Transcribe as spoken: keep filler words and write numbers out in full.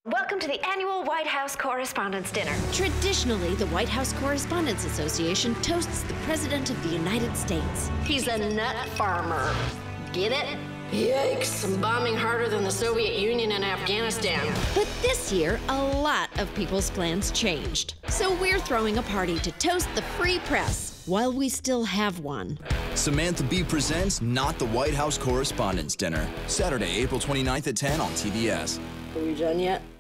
Welcome to the annual White House Correspondents' Dinner. Traditionally, the White House Correspondents' Association toasts the President of the United States. He's a nut farmer. Get it? Yikes, bombing harder than the Soviet Union and Afghanistan. But this year, a lot of people's plans changed. So we're throwing a party to toast the free press while we still have one. Samantha B presents Not the White House Correspondents' Dinner, Saturday, April twenty-ninth at ten on T B S. Are we done yet?